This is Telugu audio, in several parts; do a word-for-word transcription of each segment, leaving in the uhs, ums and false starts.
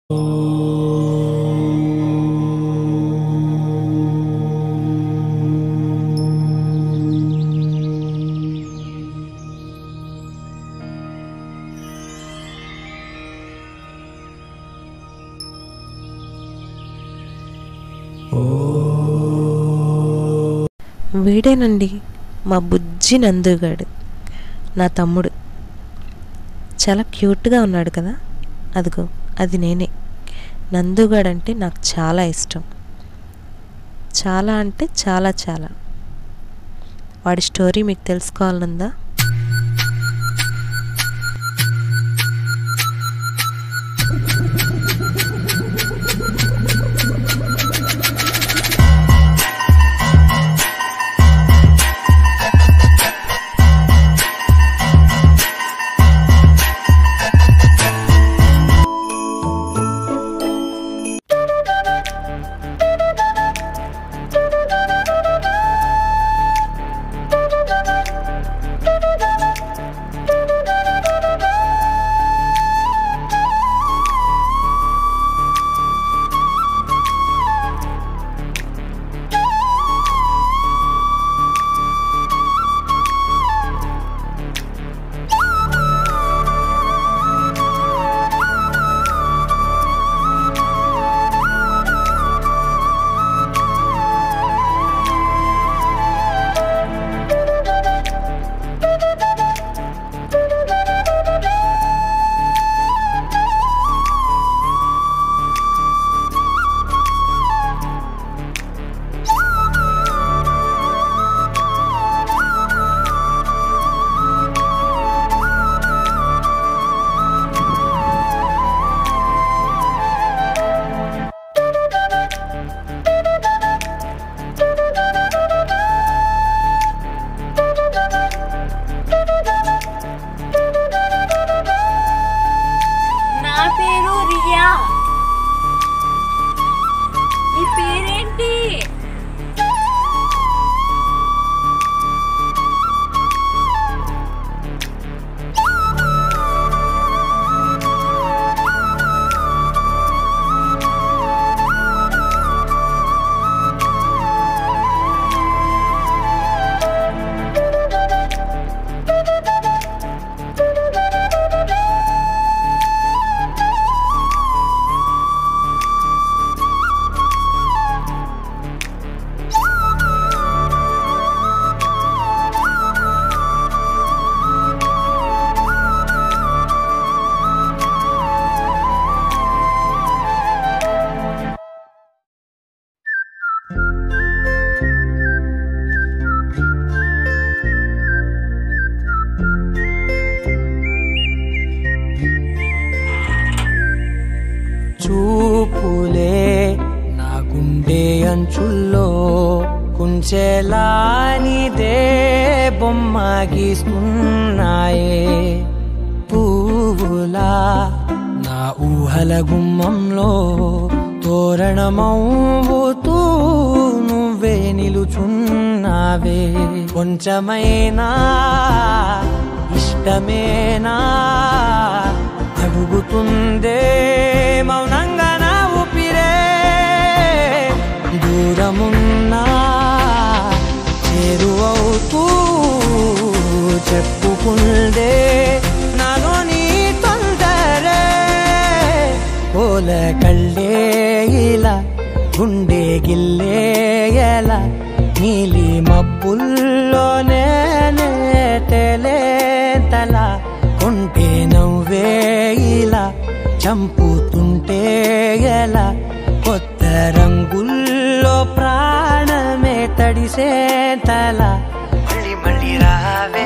వీడేనండి మా బుజ్జి నందుగాడు, నా తమ్ముడు. చాలా క్యూట్గా ఉన్నాడు కదా, అదిగో అది నేనే. నందుగాడంటే నాకు చాలా ఇష్టం, చాలా అంటే చాలా చాలా. వాడి స్టోరీ మీకు తెలుసుకోవాలనుందా? చూపులే నా గుండె అంచుల్లో కుంచెలా నీదే బొమ్మ గీస్తున్నాయే. పువ్వులా నా ఊహల గుమ్మంలో తోరణమవుతూ నువ్వే నిలుచున్నావే. కొంచెమైనా ఇష్టమేనా అడుగుతుందే మౌనంగా నా ఊపిరే. దూరమున్నా చేరువవుతూ చెప్పుకుందే నాలో నీ తొందరే. కోల కళ్ళే ఇలా గుండె గిల్లే ఎలా నీలి మబ్బుల్లోనే తల కొంటే నవ్వే ఇలా చంపుతుంటే ఎలా కొత్త రంగుల్లో ప్రాణమే తడిసే తల. మళ్ళీ మళ్ళీ రావే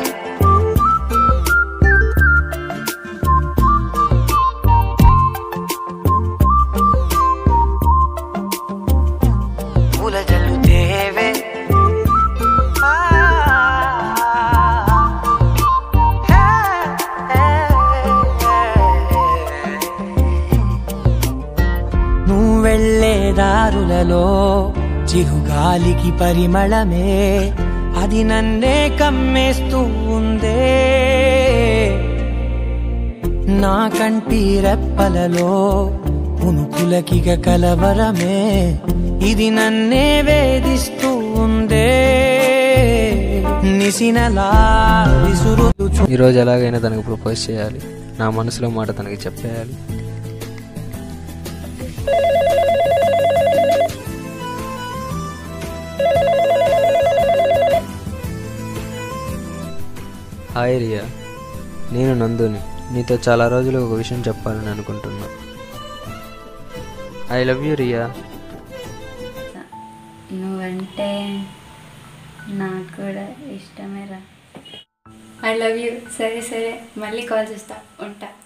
పూల జల్లుతేవే. వెళ్ళే దారులలో చిరుగాలికి పరిమళమే అది నన్నే కమ్మేస్తూ ఉందే. నా కంటి రెప్పలలో పులకిక కలవరమే ఇది నన్నే వేధిస్తూ ఉందే నిసినలా విసురుతూ ఈరోజు ఎలాగైనా తనకు ప్రపోజ్ చేయాలి, నా మనసులో మాట తనకి చెప్పేయాలి. హాయ్ రియా, నేను నందుని. నీతో చాలా రోజులు ఒక విషయం చెప్పాలని అనుకుంటున్నా. I love you Riya. నువ్వంటే నాకు కూడా ఇష్టమేరా. I love you. సరే సరే, మళ్ళీ కాల్ చేస్తా, ఉంటా.